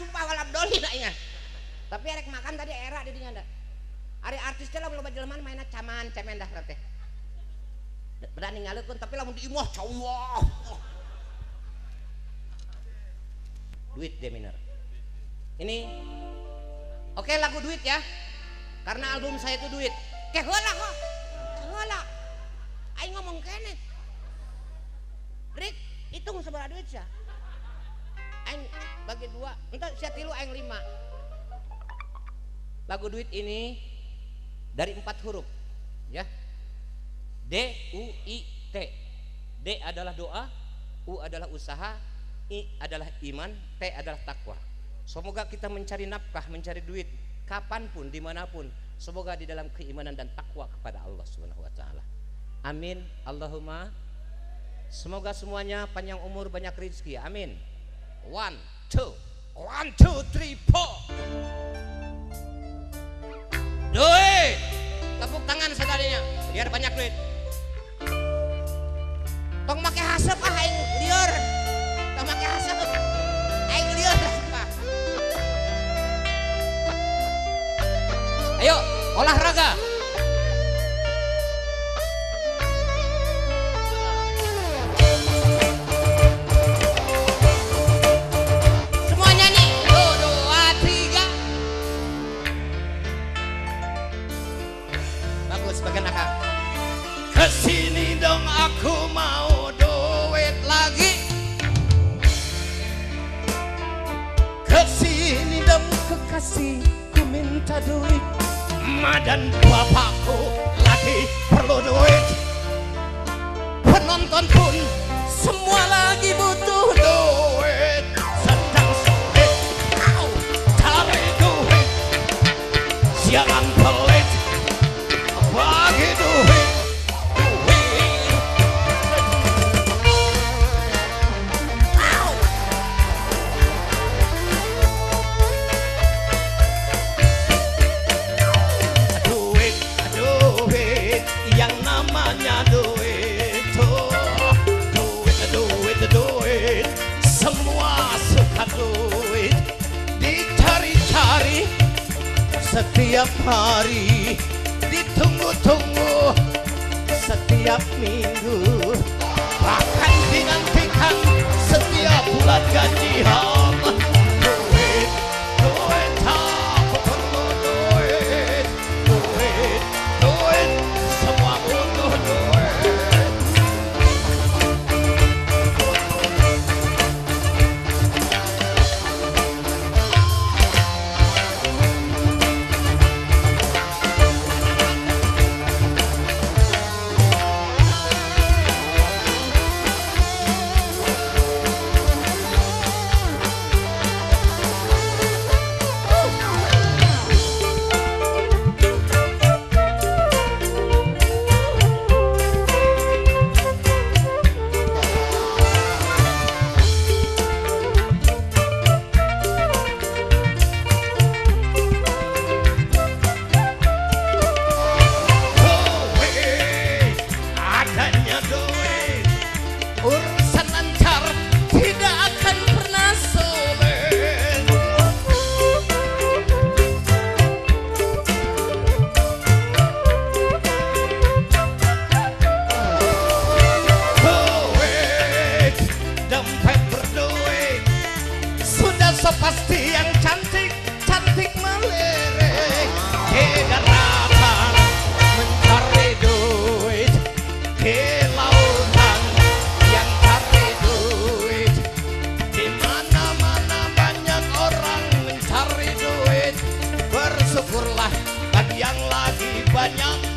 sumpah walam doli nak ingat. Tapi arek makan tadi era di dinya da. Ari artis teh lamun loba jelema mainna caman cemen dah teh. Berani ngaleukeun tapi lamun diimoh Allah. Duit deh minor. Ini oke lagu duit ya. Karena album saya itu duit. Keh heula kok. Heula. Aing ngomong kene. Rik, hitung seberapa duit sia? Aing bagi 2, entar sia 3 aing 5. Lagu duit ini dari 4 huruf ya. D U I T. D adalah doa, U adalah usaha, I adalah iman, T adalah takwa. Semoga kita mencari nafkah, mencari duit kapanpun, dimanapun, semoga di dalam keimanan dan takwa kepada Allah Subhanahu Wa Taala. Amin. Allahumma. Semoga semuanya panjang umur, banyak rezeki. Amin. 1, 2, 1, 2, 3, 4. Duit. Tepuk tangan sadarinya biar banyak duit. Tong make hasep aing lieur. Tong make hasep. Aing lieur sumpah. Ayo olahraga. Semuanya nih. 2, 3. Bagus bagian akang. Kesini dong aku mau duit lagi. Kesini dong kekasih ku minta duit. Ma dan bapakku lagi perlu duit. Penonton pun semua lagi butuh duit. Sedang sulit cari duit. Jangan pelit bagi duit. Duit, semua suka duit, dicari-cari setiap hari, ditunggu-tunggu setiap minggu, bahkan dinantikan setiap bulan gajian. Duit, duit, aku perlu duit, duit, duit, semua butuh duit. Pasti yang cantik-cantik melirik di daratan mencari duit, di lautan yang cari duit, di mana-mana banyak orang mencari duit. Bersyukurlah bagi yang lagi banyak